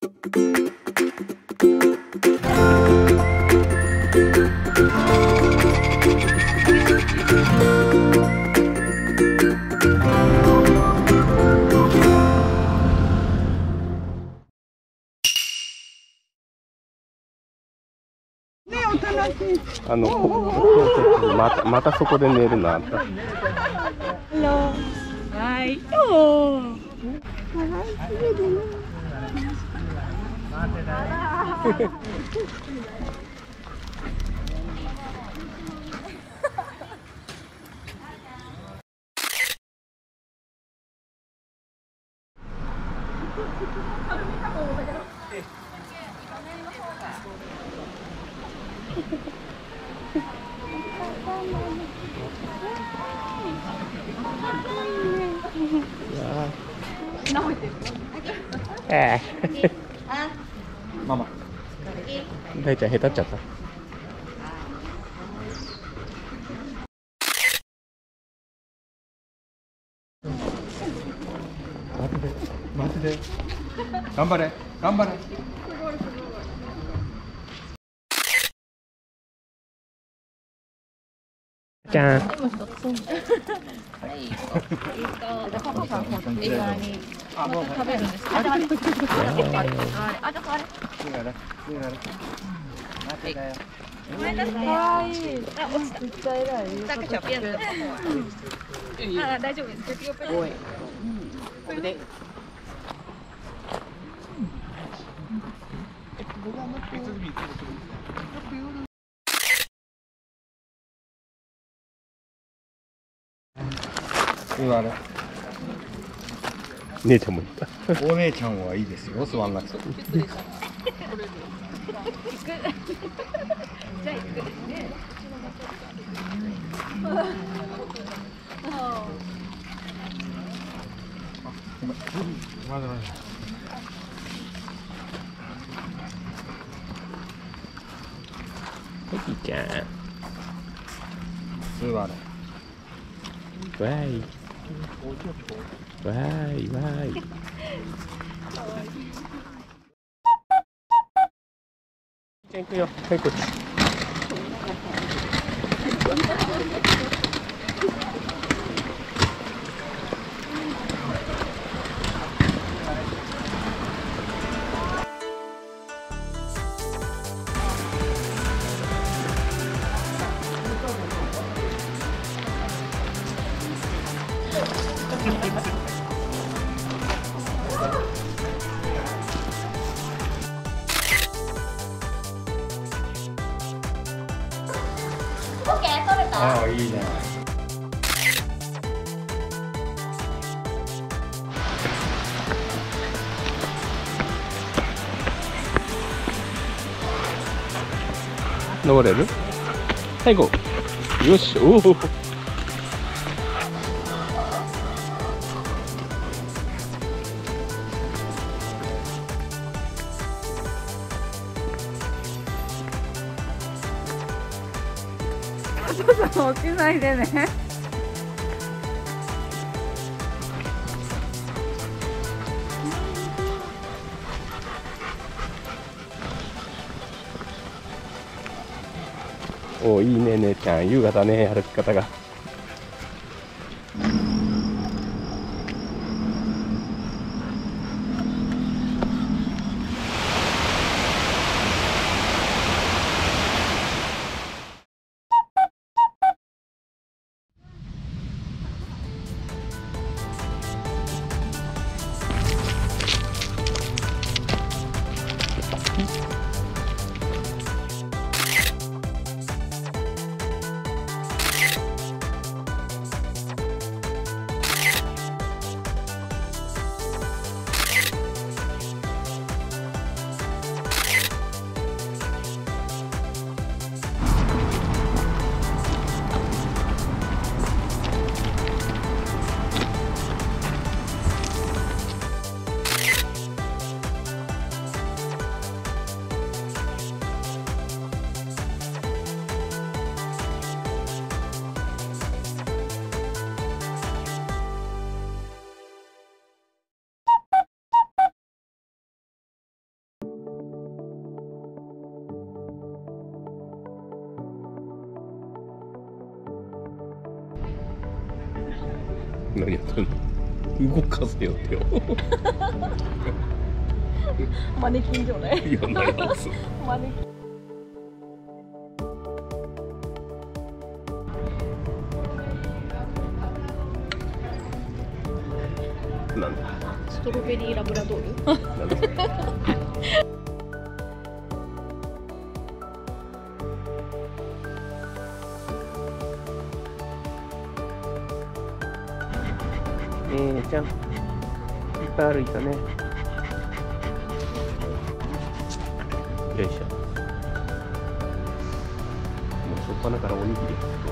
またそこで寝るなあんた。 Hello. Hi. Oh. ママ。大ちゃん下手っちゃった。待ってて。頑張れ。頑張れ。じゃん。 パパさん、映画に食べるんですか？あ、じゃあ、かわいい。あ、落ちた。めっちゃ偉い。あ、大丈夫です。おい。で。 姉ちゃんもいた。 お姉ちゃんはいいですよ、座んなくて。 じゃあ行くですね。 まだまだ。 おじいちゃん。 座れ。 わーい。わーいわーい。行くよ。はい、こっち。 ああ、いいね。 登れる？最後。よし、おお。 起きないでね。 おお、いいね、姉ちゃん。優雅だね、歩き方が。 何やってんの。動かせよ手を。 マネキン状態。 いやないやつ。 マネキン。 なんだ。 ストロベリーラブラドール。 なんだ。ちゃん、いっぱい歩いたね。よいしょ。もう初っ端からおにぎり。